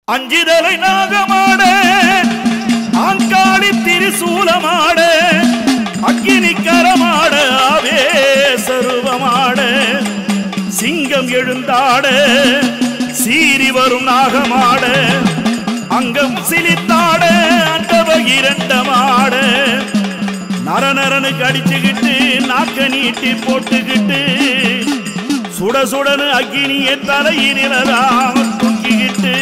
அஞ்சிதலை நாகமாட ஆங்காளி திரிசூலமாட அக்கினிக்கரமாட ஆவேசருவமாட சிங்கம் எழுந்தாட சீறி வரும் நாகமாட அங்கம் சிலித்தாட அண்டவ இரண்டமாட நரநரனு கடிச்சுக்கிட்டு நாக்க நீட்டி போட்டுக்கிட்டு சுட சுடனு அக்கினியை தலையினிலாம் தூக்கிக்கிட்டு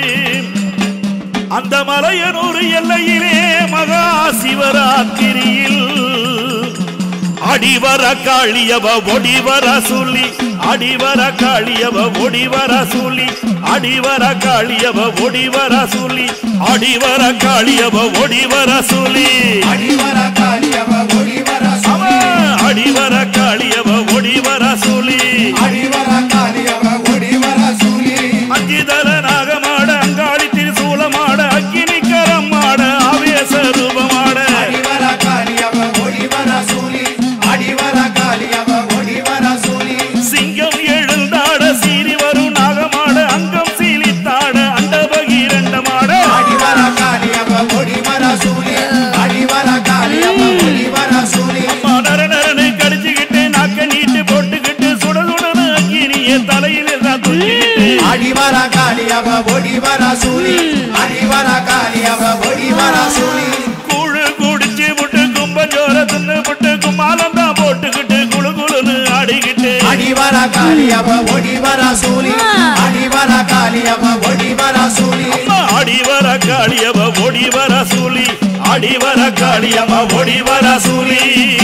அந்த மலையனூர் எல்லையிலே மகா சிவராத்திரியில் அடிவர காளியவ ஒடிவர சொல்லி அடிவர காளியவ ஒடிவர சொல்லி அடிவர காளியவ ஒடிவர சொல்லி அடிவர காளியவ ஒடிவர சொல்லி அடிவர காளியவ ஒடிவர சொல்லி அடிவர காளியவ ஒடிவர சொல்லி அடிவர காளியவ ஒடிவர சொல்லி அஞ்சிதல நாகமாட அங்காளி திரிசூலமாட அக்கினிக்கரமாட ஆவேச ரூபமாட அடிவர காளியவ ஒடிவர சொல்லி அடிவர காளியவ ஒடிவர சொல்லி சிங்கம் எழுந்தாட சீறி வரும் நாகமாட அங்கம் சீலித்தாட அண்டபகிரண்டமாட அடிவர காளியவ ஒடிவர சொல்லி அடிவர காளியவ ஒடிவர சொல்லி நரநரனு கடிச்சுக்கிட்டு நாக்க நீட்டு போட்டுக்கிட்டு சுட சுடனு அக்கினியை தலையில தூக்கிக்கிட்டு அடிவர காளியவ ஒடிவர சொல்லி அடிவர காளியவ ஒடிவர சொல்லி கூழு குடிச்சு விட்டு கும்பஞ்சோர தின்னு விட்டு கும்மாலம் தான் போட்டுக்கிட்டு குழு குழுன்னு ஆடிக்கிட்டு அடிவர காளியவ ஒடிவர சொல்லி அடிவர காளியவ ஒடிவர சொல்லி அடிவர காளியவ ஒடிவர சூலி அடிவர காளியவ ஒடிவர சூலி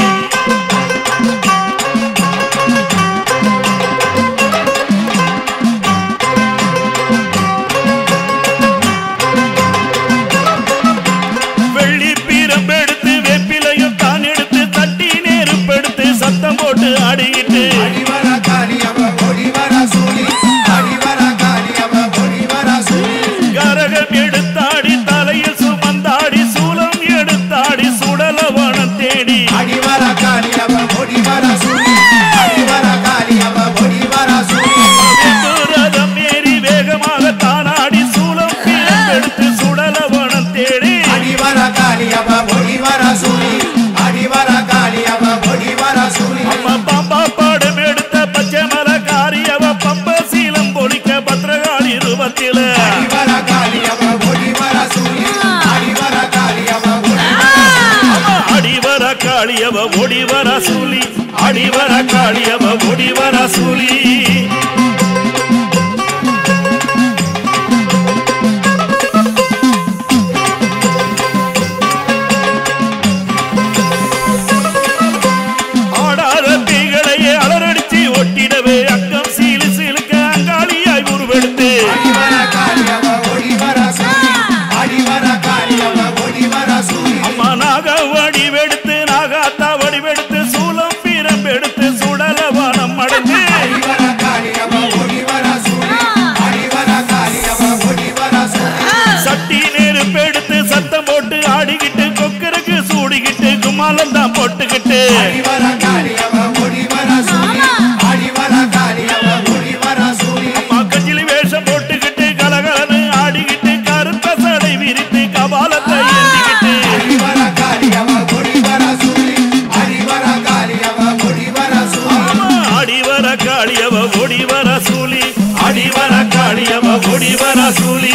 வெள்ளி பீரம்பெடுத்து வெப்பிலையும் தான் எடுத்து தட்டி நெருப்பெடுத்து சத்தம் போட்டு ஆடிக்கிட்டு அடிவர காளியவ ஒடிவர சொல்லி அடிவர காளியவ ஒடிவர சொல்லி கரகம் எடுத்தாடி தலையில் சுமந்தாடி சூலம் எடுத்தாடி சுடலவனம் தேடி அடிவர காளியவ ஒடிவர சொல்லி அடிவர காளியவ ஒடிவர சொல்லி ரதம் ஏறி வேகமாக தானாடி சூலம் எடுத்து சுடலவனம் தேடி அடிவர காளியவ ஒடிவர சொல்லி அடிவர காளியவ ஒடிவர சொல்லி அம்மா பாம்பா பாடம் எடுத்த பச்சை மலை காரியவ பம்ப சீலம் பொழிக்க பத்திரகாளி ரூபத்தில அடிவர காளியவ ஒடிவர சொல்லி அடிவர காளியவ அடிவர காளியவ ஒடிவர சூலி அடிவர காளியவ ஒடிவர சூலி ஆடாத தீகளையே அலரடிச்சு ஒட்டிடவே அங்கம் சீலு சீலுக்க அங்காளியாய் உருவெடுத்து அடிவர காளியவ ஒடிவர சொல்லி அடிவர காளியவ ஒடிவர சொல்லி அம்மா நாக வடிவெடுத்து நாகாத்தா வடிவெடுத்து சூலம் பீரம்பெடுத்து சுடலவனம் அடைந்து அடிவர காளியவ ஒடிவர சொல்லி அடிவர காளியவ ஒடிவர சொல்லி சட்டி நெருப்பெடுத்து சத்தம் போட்டு ஆடிக்கிட்டு கொக்கருக்கு சூடிக்கிட்டு கும்மாலம் தான் போட்டுக்கிட்டு அடிவர காளியவ ஒடிவர சொல்லி அடிவர காளியவ ஒடிவர சொல்லி கஞ்சிலி வேஷம் போட்டுக்கிட்டு கலகலன்னு ஆடிக்கிட்டு கருத்த சடை விரித்து கபாலத்தை ஏந்திக்கிட்டு அடிவர காளியவ ஒடிவர சொல்லி அடிவர காளியவ ஒடிவர சொல்லி அடிவர காளியவ ஒடிவர சூலி அடிவர காளியவ ஒடிவர சூலி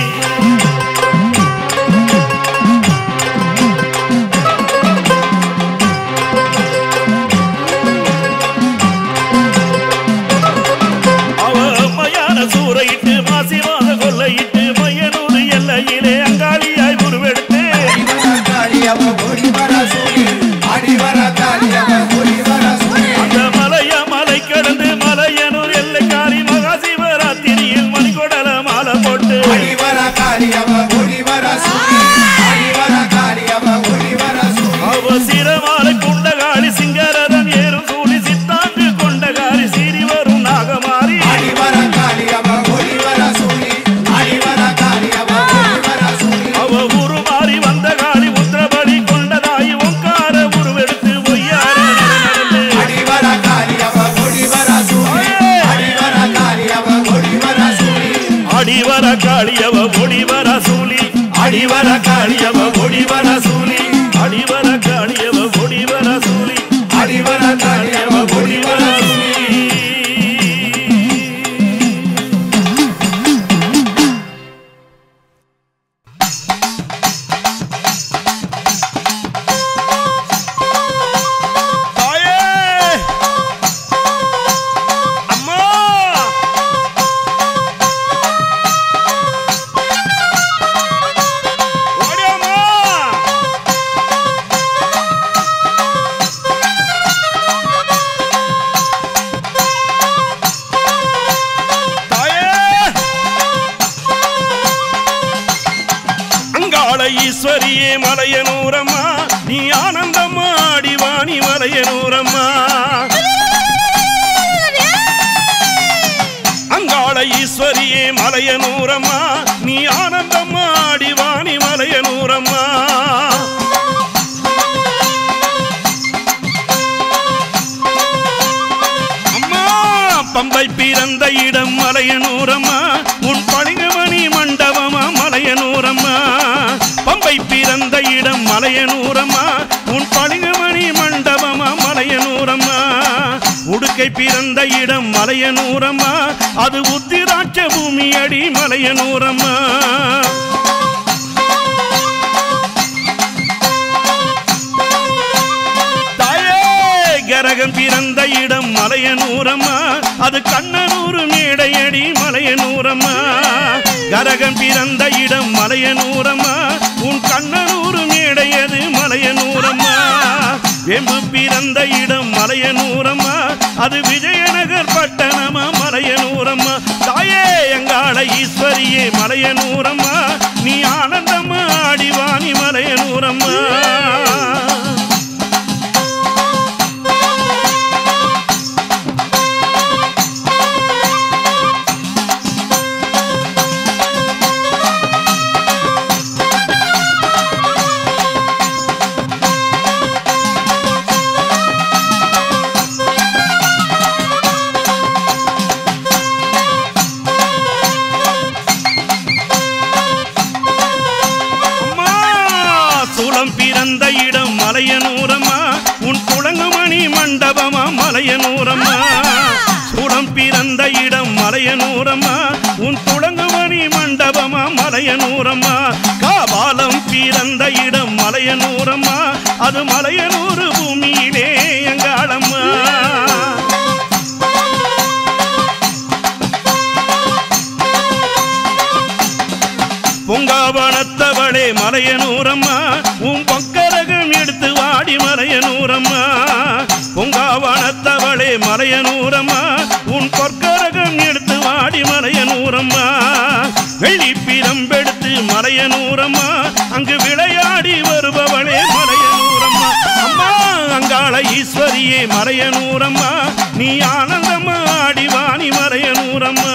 அவ மயான சூறையிட்டு மாசிமாக கொள்ளையிட்டு மையனூர் எல்லையிலே அங்காளியாய் உருவெடுத்து அடிவர காளியவ ஒடிவர சொல்லி அடிவர காளியவ ஒடிவர சொல்லி அந்த மலை கடந்து மலையனூர் எல்லைக்காரி மகா சிவராத்திரியில் மணிக்கொடல மாலை போட்டு அடிவர காளியவ ஒடிவர சொல்லி அடிவர காளியவ ஒடிவர சொல்லி அவ சிரமாலை குண்டகாளி சிங்கரதம் ஏறும் சூழி சித்தாங்கு கொண்டகாரி சீறி வரும் நாகமாரி அடிவர காளியவ ஒடிவர சொல்லி அடிவர காளியவ ஒடிவர சொல்லி அவ உருமாறி வந்த காளி உத்திரபடி கொண்டதாய் ஓங்கார உருவெடுத்து ஒய்யார நடந்து அடிவர காளியவ ஒடிவர சொல்லி அடிவர காளியவ ஒடிவர சொல்லி அடிவர காளியவ ஒடிவர சூலி அடிவர காளியவ ஒடிவர சூலி அடிவர காளியவ ஒடிவர சூலி அடிவர காளியவ ஒடிவர சூலி ஈஸ்வரியே மலையனூரம்மா நீ ஆனந்தம்மா அடிவாணி மலையனூரம்மா அங்காள ஈஸ்வரியே மலையனூரம்மா நீ ஆனந்தம்மா அடிவாணி மலையனூரம்மா அம்மா பம்பை பிறந்த இடம் மலையனூரம்மா உன் பளிங்குமணி மண்டபமா மலையனூரம்மா பம்பை பிறந்த இடம் மலையனூரம்மா உன் பளிங்குமணி மண்டபமா மலையனூரம்மா உடுக்கை பிறந்த இடம் மலையனூரம்மா அது உத்திராட்ச பூமி அடி மலையனூரம்மா தாயே கரகம் பிறந்த இடம் மலையனூரம்மா அது கண்ணனூர் மேடையடி மலையனூரம்மா கரகம் பிறந்த இடம் மலையனூரம்மா உன் கண்ணனூர் மேடையது மலையனூரம்மா வெம்பு பிறந்த இடம் மலையனூரம்மா அது விஜயநகர் பட்டணமா மலையனூரம்மா தாயே எங்காள ஈஸ்வரியே மலையனூரம்மா நீ ஆனந்தம்மா அடிவாணி மலையனூரம்மா பிறந்த இடம் மலையனூரம்மா உன் குளங்குமணி மண்டபமா மலையனூரம்மா சூடம் பிறந்த இடம் மலையனூரம்மா உன் குளங்குமணி மண்டபமா மலையனூரம்மா காபாலம் பிறந்த இடம் மலையனூரம்மா அது மலையனூர் பூமியிலே எங்காளம்மா பொங்காவனத்தவளே மலையனூரம்மா உன் பொக்கரகம் எடுத்து வாடி மலையனூரம்மா பொங்காவனத்தவளே மலையனூரம்மா உன் பொற்கரகம் எடுத்து வாடி மலையனூரம்மா வெள்ளி பிரம்பெடுத்து மலையனூரம்மா அங்கு விளையாடி வருபவளே மலையனூரம்மா அம்மா அங்காள ஈஸ்வரியே மலையனூரம்மா நீ ஆனந்தம்மா அடிவாணி மலையனூரம்மா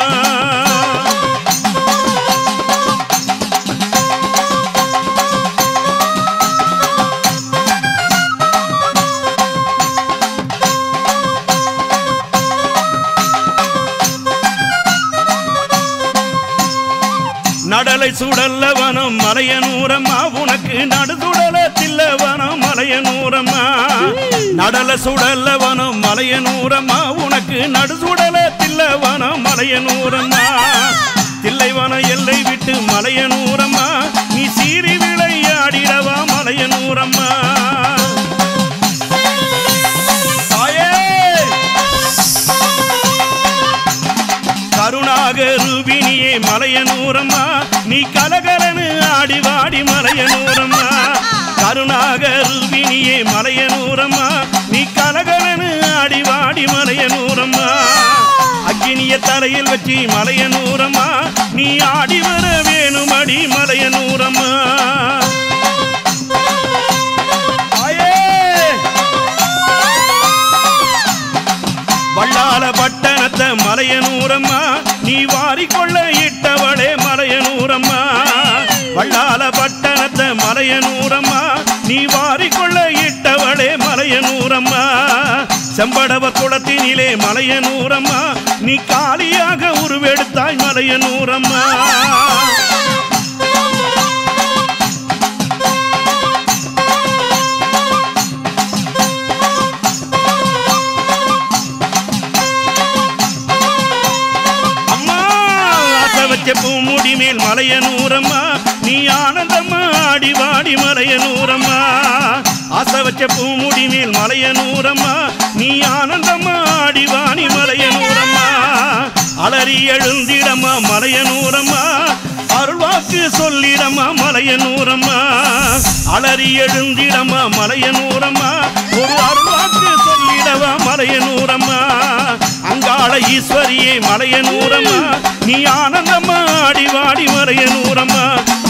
நடலை சுடல்ல வனம் மலையனூரம்மா உனக்கு நடுதுடல தில்லவனம் மலையனூரம்மா நடல சுடல்ல வனம் மலையனூரம்மா உனக்கு நடுசுடல தில்லவனம் மலையனூரம்மா தில்லைவனம் எல்லை விட்டு மலையனூரம்மா நீ சீறி விளையாடிடவா மலையனூரம்மா கருணாக ரூபினியே மலையனூரம்மா நீ கலகலனு ஆடி வாடி மலையனூரம்மா கருணாக ரூபினியே மலையனூரம்மா நீ கலகலனு ஆடி வாடி மலையனூரம்மா அக்கினிய தலையில் வச்சு மலையனூரம்மா நீ ஆடி வர வேணுமடி மலையனூரம்மா வள்ளால பட்டணத்தை மலையனூரம்மா நீ வாரிக்கொள்ள இட்டவளே மலையனூரம்மா வள்ளால பட்டணத்தை மலையனூரம்மா நீ வாரிக்கொள்ள இட்டவளே மலையனூரம்மா செம்படவ குளத்தினிலே மலையனூரம்மா நீ காலியாக உருவெடுத்தாய் மலையனூரம்மா மேல் மலையனூரம்மா நீ ஆனந்தம்மா ஆடி வாடி மலையனூரம்மா ஆசை வச்ச பூமுடி மேல் மலையனூரம்மா நீ ஆனந்தம்மா ஆடி வாடி மலையனூரம்மா அலறி எழுந்திடம்மா மலையனூரம்மா அருள்வாக்கு சொல்லிடம்மா மலையனூரம்மா அலறி எழுந்திடம்மா மலையனூரம்மா ஒரு அருள்வாக்கு சொல்லிடவா மலையனூரம்மா அங்காள ஈஸ்வரியே மலையனூரம்மா நீ ஆனந்தம்மா ஆடி வாடி மலையனூரம்மா